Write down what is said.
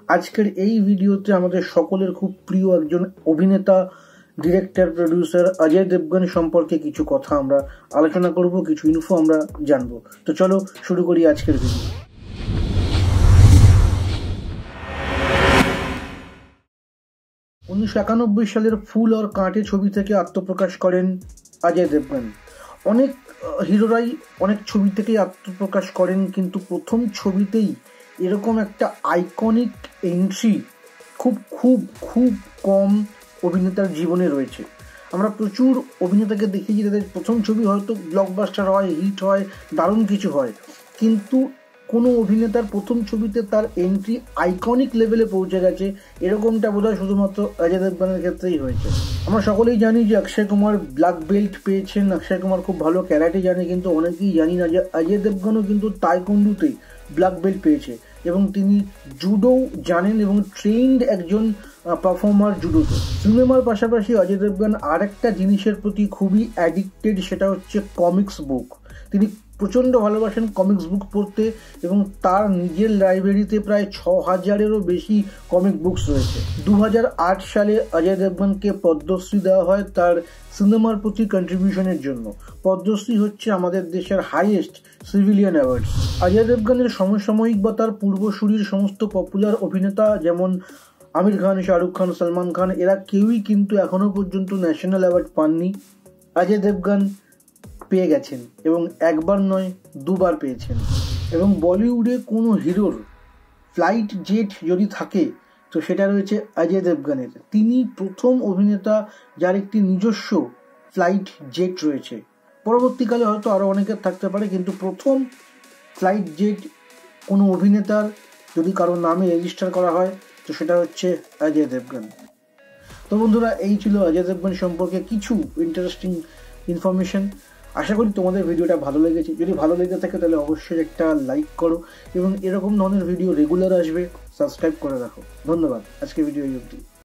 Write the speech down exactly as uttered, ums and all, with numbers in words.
আজকের এই ভিডিওতে আমাদের সকলের খুব প্রিয় একজন অভিনেতা, ডিরেক্টর, প্রডিউসার অজয় দেবগন সম্পর্কে কিছু কথা আমরা আলোচনা করব, কিছু ইনফো আমরা জানবো। তো চলো শুরু করি আজকের ভিডিও। উনিশশো একানব্বই সালের ফুল और কাঁটে ছবি থেকে আত্মপ্রকাশ করেন অজয় দেবগন। অনেক হিরোরাই অনেক ছবি থেকেই আত্মপ্রকাশ করেন, কিন্তু প্রথম ছবিতেই এরকম একটা আইকনিক এন্ট্রি খুব খুব খুব কম অভিনেতার জীবনে রয়েছে। আমরা প্রচুর অভিনেতাকে দেখেছি তাদের প্রথম ছবি হয়তো ব্লকবাস্টার হয়, হিট হয়, দারুণ কিছু হয়, কিন্তু কোনো অভিনেতার প্রথম ছবিতে তার এন্ট্রি আইকনিক লেভেলে পৌঁছে গেছে, এরকমটা বোধহয় শুধুমাত্র অজয় দেবগনের ক্ষেত্রেই হয়েছে। আমরা সকলেই জানি যে অক্ষয় কুমার ব্ল্যাক বেল্ট পেয়েছেন, অক্ষয় কুমার খুব ভালো ক্যারাটে জানে, কিন্তু অনেকেই জানি না যে অজয় দেবগনও কিন্তু তাইকোন্ডুতেই ব্ল্যাক বেল্ট পেয়েছে এবং তিনি জুডো জানেন এবং ট্রেন্ড একজন পারফর্মার জুডোতে। সিনেমার পাশাপাশি অজয় দেবগন আর একটা জিনিসের প্রতি খুবই অ্যাডিক্টেড, সেটা হচ্ছে কমিক্স বুক। তিনি প্রচণ্ড ভালোবাসেন কমিক্স বুক পড়তে এবং তার নিজের লাইব্রেরিতে প্রায় ছ হাজারেরও বেশি কমিক বুকস রয়েছে। দু হাজার আট সালে অজয় দেবগনকে পদ্মশ্রী দেওয়া হয় তার সিনেমার প্রতি কন্ট্রিবিউশনের জন্য। পদ্মশ্রী হচ্ছে আমাদের দেশের হাইয়েস্ট সিভিলিয়ান অ্যাওয়ার্ডস। অজয় দেবগনের সমসাময়িক বা তার পূর্বসূরির সমস্ত পপুলার অভিনেতা যেমন আমির খান, শাহরুখ খান, সলমান খান, এরা কেউই কিন্তু এখনো পর্যন্ত ন্যাশনাল অ্যাওয়ার্ড পাননি। অজয় দেবগন পেয়ে গেছেন এবং একবার নয় দুবার পেয়েছেন। এবং বলিউডে কোনো হিরোর ফ্লাইট জেট যদি থাকে তো সেটা রয়েছে অজয় দেবগনের। তিনি প্রথম অভিনেতা যার একটি নিজস্ব ফ্লাইট জেট রয়েছে। পরবর্তীকালে হয়তো আরও অনেকের থাকতে পারে, কিন্তু প্রথম ফ্লাইট জেট কোনো অভিনেতার যদি কারোর নামে রেজিস্টার করা হয় তো সেটা হচ্ছে অজয় দেবগন। তো বন্ধুরা, এই ছিল অজয় দেবগন সম্পর্কে কিছু ইন্টারেস্টিং ইনফরমেশন। আশা করি তোমাদের ভিডিওটা ভালো লেগেছে। যদি ভালো লেগে থাকে তাহলে অবশ্যই একটা লাইক করো এবং এরকম ধরনের ভিডিও রেগুলার আসবে, সাবস্ক্রাইব করে রাখো। ধন্যবাদ। আজকে ভিডিও এই অবধি।